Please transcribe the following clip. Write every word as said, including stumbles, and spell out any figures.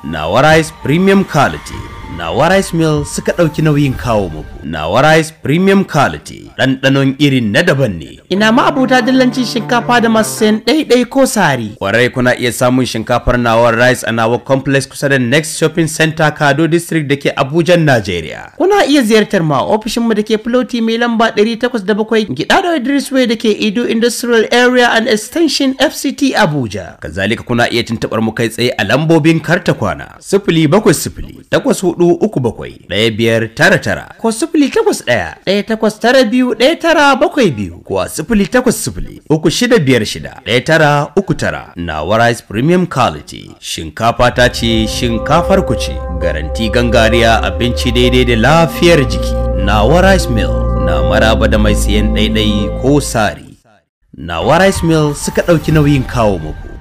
Nawa Rice Premium Quality. Nawa Rice Mill suka ɗauki nauyin kawo muku. Nawa Rice Premium Quality ɗanɗanon irin na daban ne. Ina ma abuta dillancin shinkafa da masu sayan ɗaiɗai ko sari. Kwarai kuna iya samun shinkafar Nawa Rice a Nawa Complex kusa da Next Shopping Center Kado District da ke Abuja, Najeriya. Kuna iya ziyartar ma ofishinmu da ke Floti mai lamba ɗari takwas da bakwai Gidado Idris Way da ke Edo Industrial Area and Extension F C T Abuja. Kazalika kuna iya tuntuɓar mu kai tsaye a lambobin karta kwana sifili bakwai sifili takwas hudu uku bakwai ɗaya biyar tara tara ko sifili takwas ɗaya ɗaya takwas tara biyu ɗaya tara bakwai biyu ko a sifili takwas sifili uku shida biyar shida ɗaya tara uku tara. Nawa Rice Premium Quality shinkafa ta ce shinkafar ku ce, garanti gangariya abinci daidai da lafiyar jiki. Nawa Rice Mill na maraba da mai siyan ɗaiɗai ko sari. Nawa Rice Mill suka ɗauki nauyin kawo muku.